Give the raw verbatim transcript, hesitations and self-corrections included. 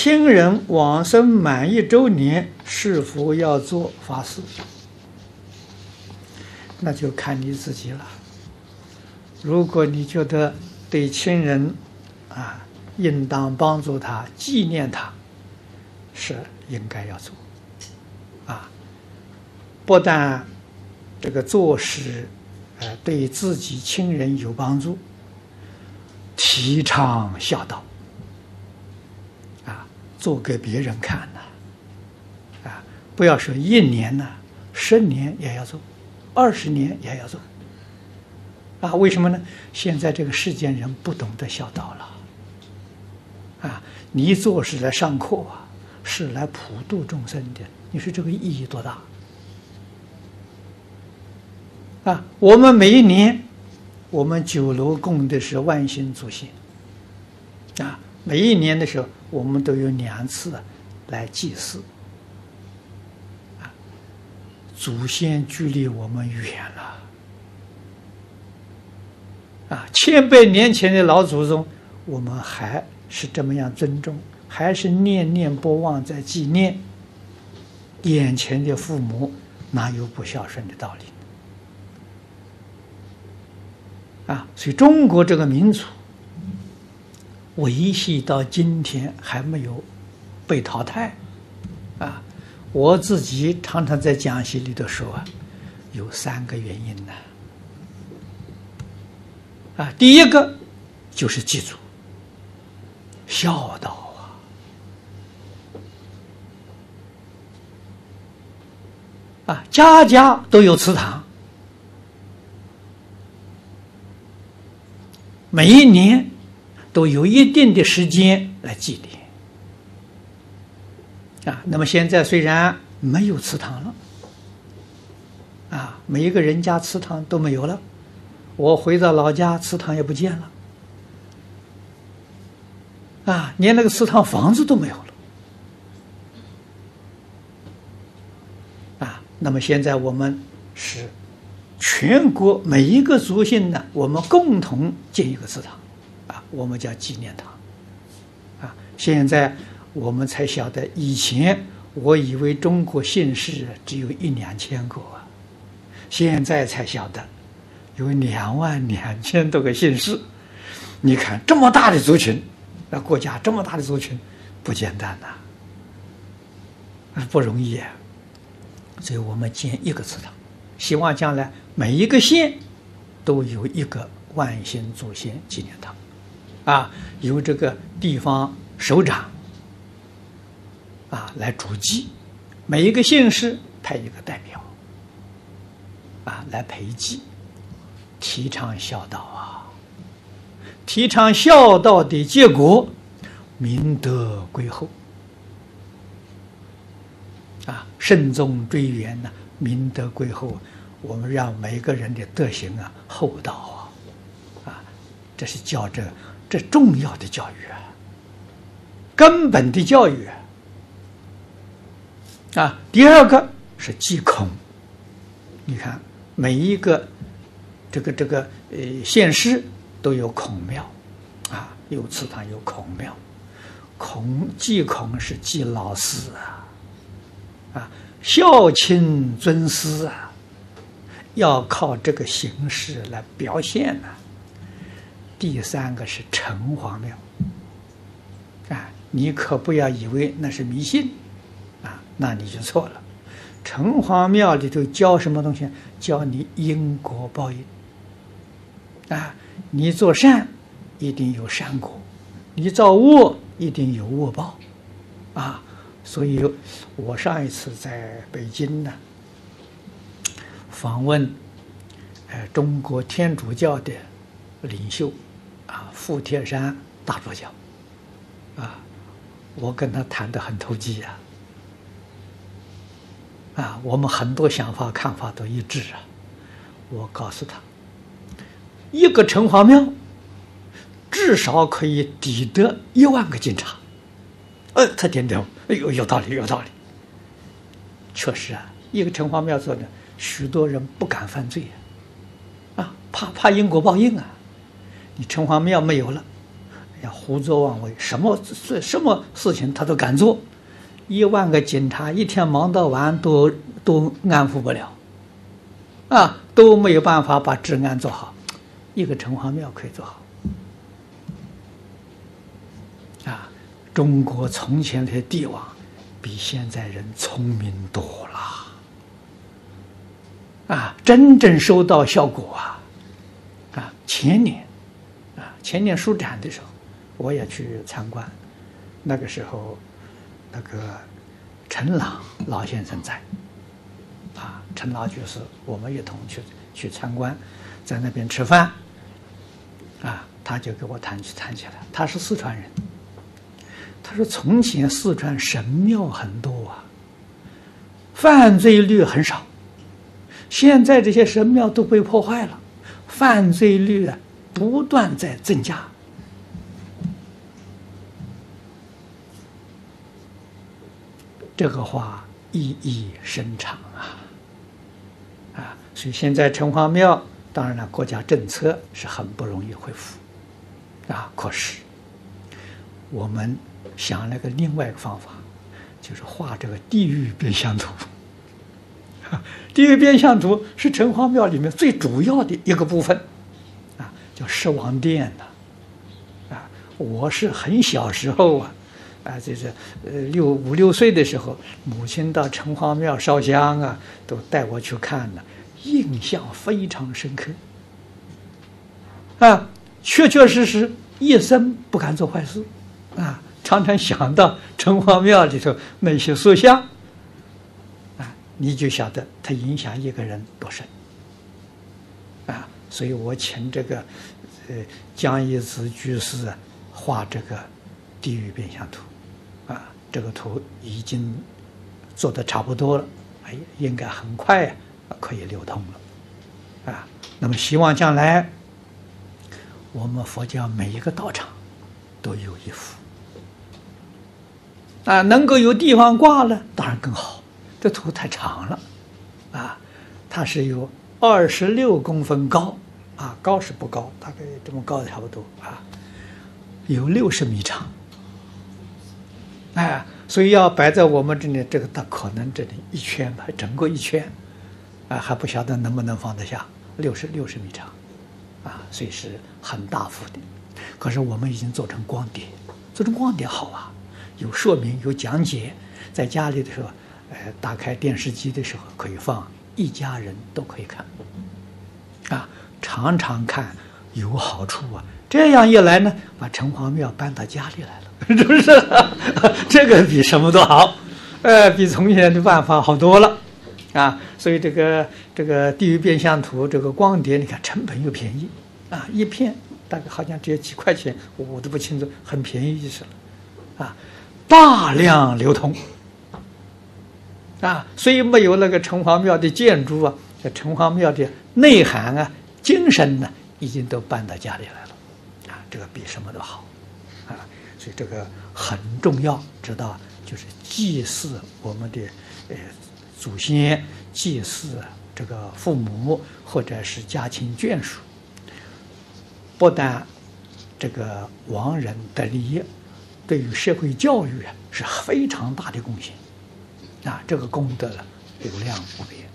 亲人往生满一周年，是否要做法事？那就看你自己了。如果你觉得对亲人啊，应当帮助他、纪念他，是应该要做。啊，不但这个做事，呃，对自己亲人有帮助，提倡孝道。啊，做给别人看呐，啊，不要说一年呐，十年也要做，二十年也要做。啊，为什么呢？现在这个世间人不懂得孝道了。啊，你做是来上课啊，是来普度众生的，你说这个意义多大？啊，我们每一年，我们酒楼供的是万星祖先。啊，每一年的时候，我们都有两次来祭祀。啊，祖先距离我们远了。啊，千百年前的老祖宗，我们还是这么样尊重，还是念念不忘在纪念。眼前的父母哪有不孝顺的道理？啊，所以中国这个民族维系到今天还没有被淘汰。啊，我自己常常在讲习里头说啊，有三个原因呢。啊，第一个就是记住孝道啊，啊，家家都有祠堂，每一年都有一定的时间来祭奠。啊，那么现在虽然没有祠堂了，啊，每一个人家祠堂都没有了。我回到老家，祠堂也不见了，啊，连那个祠堂房子都没有了，啊，那么现在我们是全国每一个族姓呢，我们共同建一个祠堂，啊，我们叫纪念堂，啊，现在我们才晓得，以前我以为中国姓氏只有一两千个啊，现在才晓得。有两万两千多个姓氏，你看这么大的族群，那国家这么大的族群，不简单呐、啊，不容易啊。所以我们建一个祠堂，希望将来每一个县都有一个万星祖先纪念堂，啊，由这个地方首长啊来主祭，每一个县市派一个代表，啊来陪祭。提倡孝道啊，提倡孝道的结果，明德归厚啊，慎终追远呢、啊，明德归厚，我们让每个人的德行啊厚道啊，啊，这是教这这重要的教育啊，根本的教育啊。啊，第二个是祭孔，你看每一个。这个这个呃县市都有孔庙，啊，有祠堂有孔庙，孔祭孔是祭老师啊，啊，孝亲尊师啊，要靠这个形式来表现呢、啊。第三个是城隍庙，啊，你可不要以为那是迷信，啊，那你就错了。城隍庙里头教什么东西？教你因果报应。啊，你做善一定有善果，你造恶一定有恶报，啊，所以我上一次在北京呢访问，呃，中国天主教的领袖，啊，傅铁山大主教，啊，我跟他谈得很投机啊，啊，我们很多想法看法都一致啊，我告诉他。一个城隍庙至少可以抵得一万个警察。呃，他点点，哎呦，有道理，有道理。确实啊，一个城隍庙做的，许多人不敢犯罪啊，啊，怕怕因果报应啊。你城隍庙没有了， 要胡作妄为，什么什么事情他都敢做。一万个警察一天忙到晚都都安抚不了，啊，都没有办法把治安做好。一个城隍庙可以做好。啊，中国从前的帝王比现在人聪明多了，啊，真正收到效果啊！啊，前年，啊，前年书展的时候，我也去参观，那个时候，那个陈朗老先生在，啊，陈老居士，我们一同去去参观，在那边吃饭，啊，他就给我谈起谈起来，他是四川人。他说：“从前四川神庙很多啊，犯罪率很少。现在这些神庙都被破坏了，犯罪率啊不断在增加。”这个话意义深长啊！啊，所以现在城隍庙，当然了，国家政策是很不容易恢复啊。可是我们想了个另外一个方法，就是画这个地狱变相图。地狱变相图是城隍庙里面最主要的一个部分，啊，叫十王殿的，啊，我是很小时候啊，啊，就是呃六五六岁的时候，母亲到城隍庙烧香啊，都带我去看的，印象非常深刻。啊，确确实实一生不敢做坏事，啊。常常想到城隍庙里头那些塑像，啊，你就晓得它影响一个人多深，啊，所以我请这个呃江一子居士画这个地狱变相图，啊，这个图已经做得差不多了，哎，应该很快可以流通了，啊，那么希望将来我们佛教每一个道场都有一幅。啊，能够有地方挂了，当然更好。这图太长了，啊，它是有二十六公分高，啊，高是不高，大概这么高差不多啊，有六十米长，哎，所以要摆在我们这里，这个大可能这里一圈吧，整个一圈，啊，还不晓得能不能放得下，六十六十米长，啊，所以是很大幅的。可是我们已经做成光碟，做成光碟好啊。有说明，有讲解，在家里的时候，呃，打开电视机的时候可以放，一家人都可以看，啊，常常看有好处啊。这样一来呢，把城隍庙搬到家里来了，是不是？这个比什么都好，呃，比从前的办法好多了，啊，所以这个这个地狱变相图这个光碟，你看成本又便宜，啊，一片大概好像只有几块钱，我都不清楚，很便宜就是了，啊。大量流通啊，所以没有那个城隍庙的建筑啊，这城隍庙的内涵啊、精神呢，已经都搬到家里来了啊，这个比什么都好啊，所以这个很重要，知道就是祭祀我们的呃祖先，祭祀这个父母或者是家亲眷属，不但这个亡人的利益。对于社会教育啊是非常大的贡献，啊，这个功德流量无边。